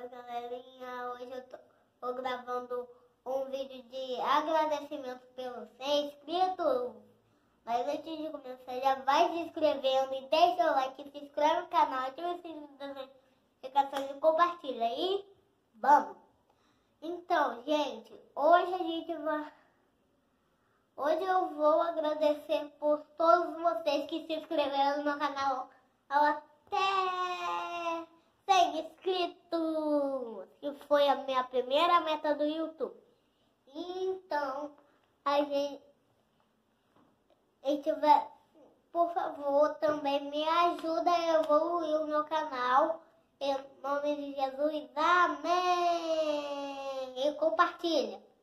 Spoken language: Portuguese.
galerinha, hoje eu tô gravando um vídeo de agradecimento pelos 100 inscritos. Mas antes de começar, já vai se inscrevendo e deixa o like, se inscreve no canal, ativa o sininho das notificações e compartilha aí. Vamos! Então, gente, hoje eu vou agradecer por todos vocês que se inscreveram no meu canal até 100 inscritos, que foi a minha primeira meta do YouTube. Então, a gente vai, por favor, também me ajuda a evoluir o meu canal. Em nome de Jesus, amém! E compartilha.